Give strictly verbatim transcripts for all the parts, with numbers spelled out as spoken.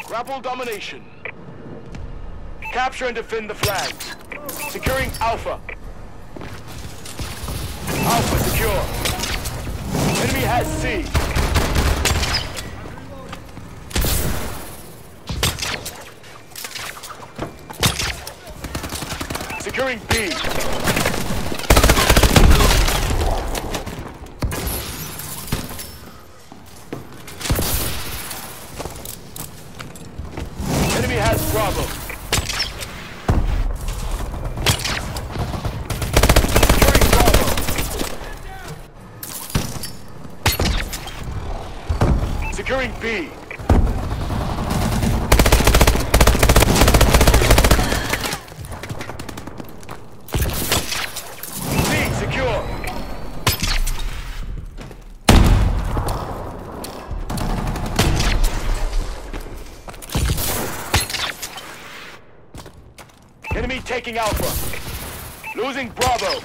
Grapple domination. Capture and defend the flags. Securing Alpha. Alpha secure. Enemy has C. Securing B. Enemy has Bravo. Securing Bravo. Securing B. B secure. Enemy taking Alpha. Losing Bravo.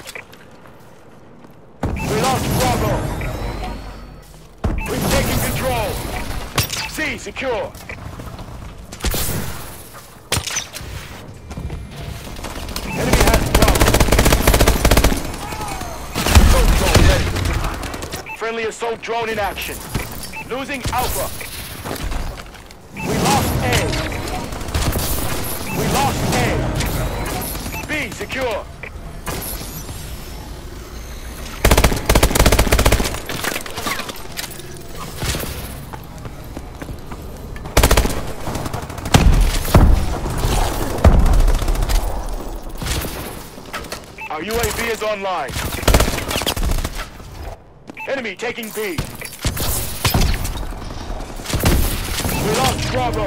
We lost Bravo. We've taken control. C secure. Enemy has Bravo. Assault drone ready. Friendly assault drone in action. Losing Alpha. We lost A. We lost A. B secure. Our U A V is online. Enemy taking B. We lost Bravo.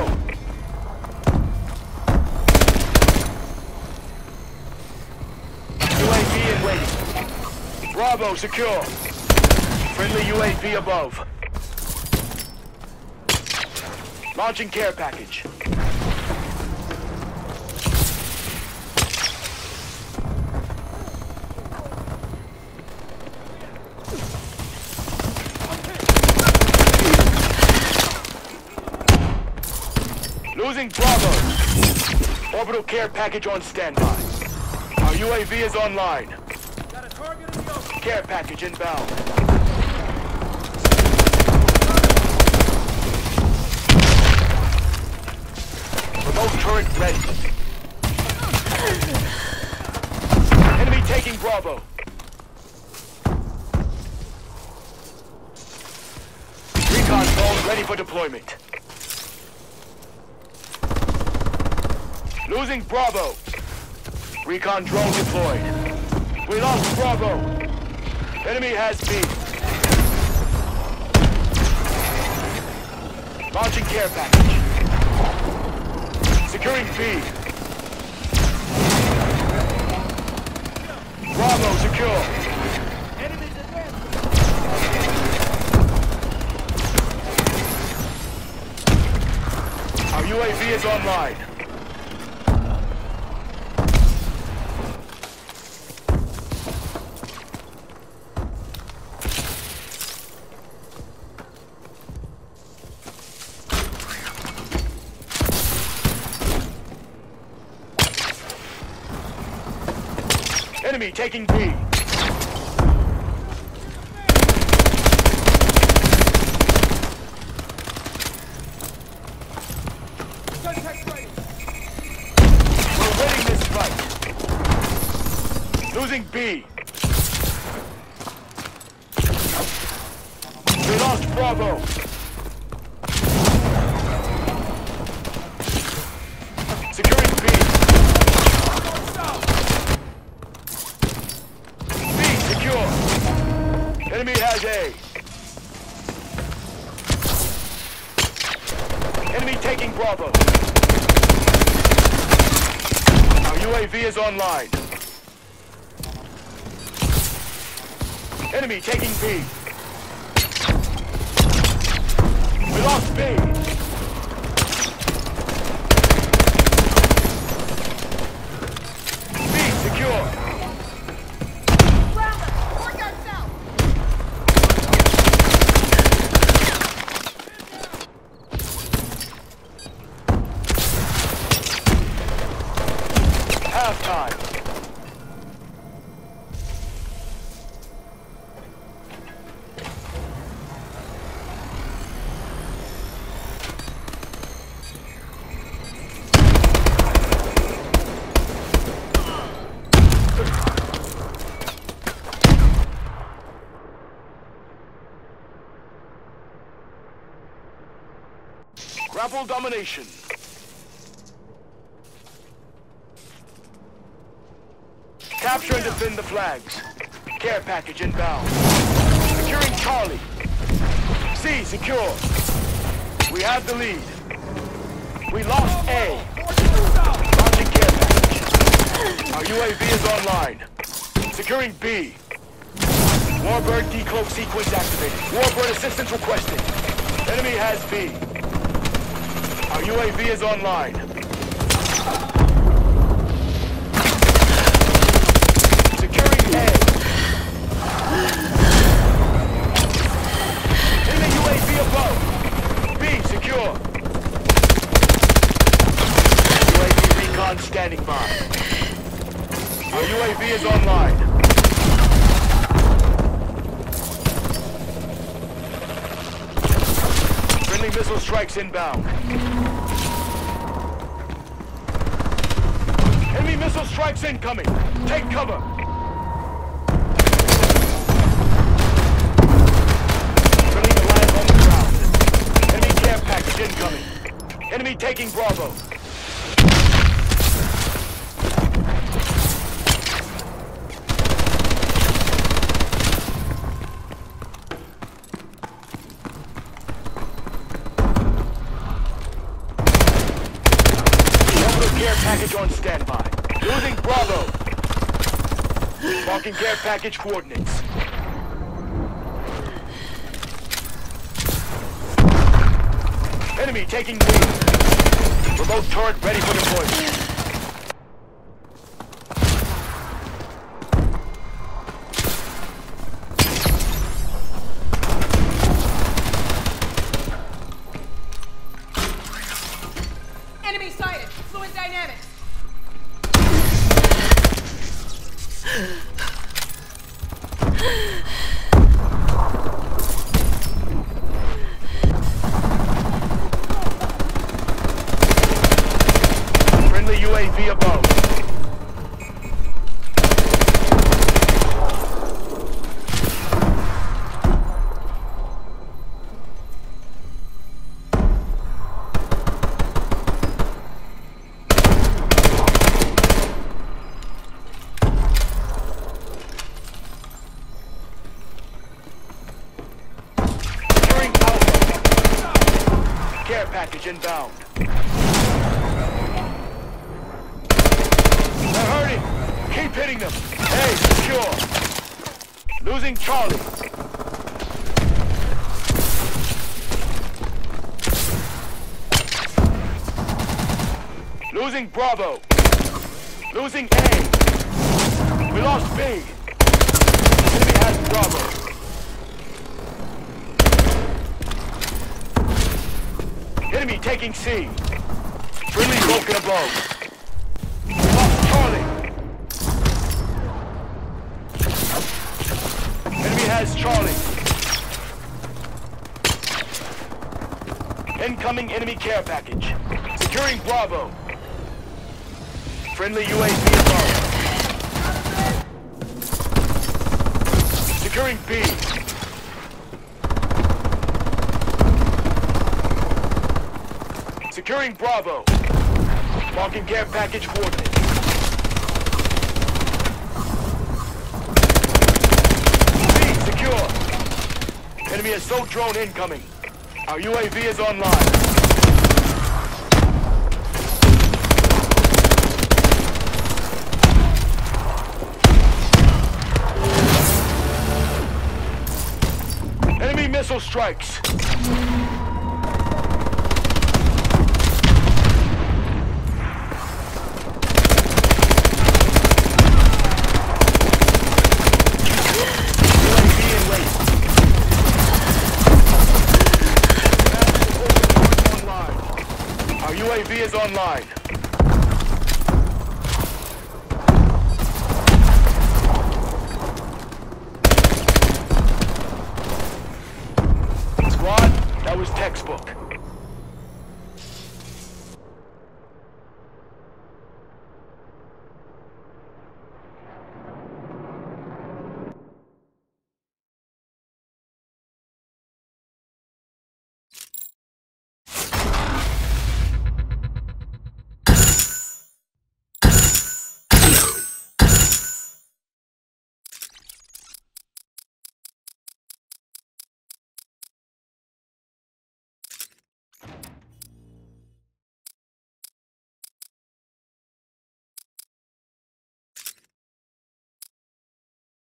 U A V in waiting. Bravo secure. Friendly U A V above. Launching care package. Losing Bravo. Orbital care package on standby. Our U A V is online. Got a target in the open. Care package inbound. Remote turret ready. Enemy taking Bravo. Recon drone ready for deployment. Losing Bravo. Recon drone deployed. We lost Bravo. Enemy has B. Launching care package. Securing B. Bravo secure. Enemies advancing. Our U A V is online. Enemy taking B. We're winning this fight. Losing B. We lost Bravo. Securing B. Enemy has A. Enemy taking Bravo. Our U A V is online. Enemy taking B. We lost B. B secure. Trample domination. Capture and defend the flags. Care package inbound. Securing Charlie. C secure. We have the lead. We lost A. Launching care package. Our U A V is online. Securing B. Warbird decloak sequence activated. Warbird assistance requested. Enemy has B. Our U A V is online. Securing A. In the U A V above. B secure. U A V recon standing by. Our U A V is online. Friendly missile strikes inbound. Enemy missile strikes incoming. Take cover. Friendly flag on the ground. Enemy care package incoming. Enemy taking Bravo. Care package on standby. Losing Bravo. Marking care package coordinates. Enemy taking lead. Remote turret ready for deployment. Enemy sighted. Fluid dynamics. Friendly U A V above. Care package inbound. They're hurting. Keep hitting them. Hey, secure. Losing Charlie. Losing Bravo. Losing A. We lost B. Enemy has Bravo. Enemy taking C. Friendly broken above. Lost Charlie. Enemy has Charlie. Incoming enemy care package. Securing Bravo. Friendly U A V above. Securing B. Securing Bravo. Marking care package coordinates. B secure. Enemy assault drone incoming. Our U A V is online. Enemy missile strikes. U A V is online. Squad, that was textbook.